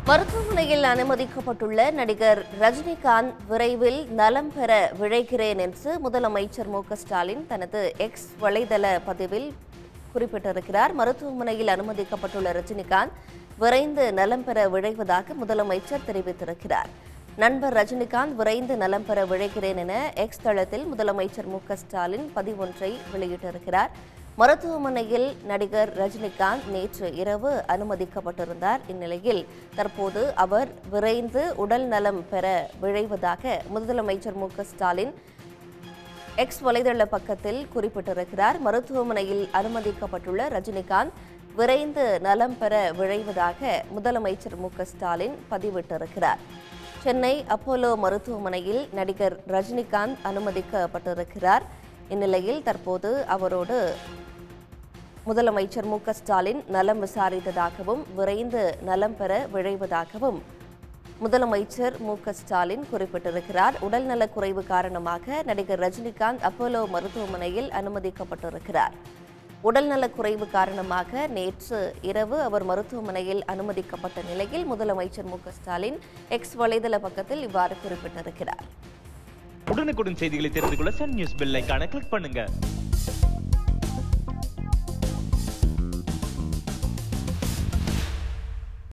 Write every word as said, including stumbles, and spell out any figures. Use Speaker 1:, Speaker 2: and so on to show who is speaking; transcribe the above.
Speaker 1: மருத்துவமனையில் அனுமதிக்கப்பட்டுள்ள நடிகர் ரஜினிகாந்த் விரைவில் நலம் பெற விழைகிறேன் என்று முதலமைச்சர் மு க ஸ்டாலின் தனது எக்ஸ் வலைதள பதிவில் குறிப்பிட்டிருக்கிறார். மருத்துவமனையில் அனுமதிக்கப்பட்டுள்ள ரஜினிகாந்த் விரைந்து நலம் பெற விழைவதாக முதலமைச்சர் தெரிவித்திருக்கிறார். நண்பர் ரஜினிகாந்த் விரைந்து நலம் பெற விழைகிறேன் என எக்ஸ் தளத்தில் முதலமைச்சர் மு க ஸ்டாலின் பதிவொன்றை வெளியிட்டிருக்கிறார். மருத்துவமனையில் நடிகர் ரஜினிகாந்த் நேற்று இரவு அனுமதிக்கப்பட்டிருந்தார். இந்நிலையில் தற்போது அவர் விரைந்து உடல் நலம் பெற விழைவதாக முதலமைச்சர் மு க ஸ்டாலின் எக்ஸ் வலைதள பக்கத்தில் குறிப்பிட்டிருக்கிறார். மருத்துவமனையில் அனுமதிக்கப்பட்டுள்ள ரஜினிகாந்த் விரைந்து நலம் பெற விழைவதாக முதலமைச்சர் மு க ஸ்டாலின் பதிவிட்டிருக்கிறார். சென்னை அப்போலோ மருத்துவமனையில் நடிகர் ரஜினிகாந்த் அனுமதிக்கப்பட்டிருக்கிறார். இந்நிலையில் தற்போது அவரோடு முதலமைச்சர் மு க ஸ்டாலின் நலம் விசாரித்ததாகவும் விரைந்து நலம் பெற விழைவதாகவும் முதலமைச்சர் மு க ஸ்டாலின் குறிப்பிட்டிருக்கிறார். உடல்நலக் குறைவு காரணமாக நடிகர் ரஜினிகாந்த் அப்போலோ மருத்துவமனையில் அனுமதிக்கப்பட்டிருக்கிறார். உடல்நலக் குறைவு காரணமாக நேற்று இரவு அவர் மருத்துவமனையில் அனுமதிக்கப்பட்ட நிலையில் முதலமைச்சர் மு க ஸ்டாலின் எக்ஸ் வலைதள பக்கத்தில் இவ்வாறு குறிப்பிட்டிருக்கிறார்.
Speaker 2: உடனுக்குடன் செய்திகளை தெரிந்து கொள்ள சன் நியூஸ் பெல் ஐகானை கிளிக் பண்ணுங்க.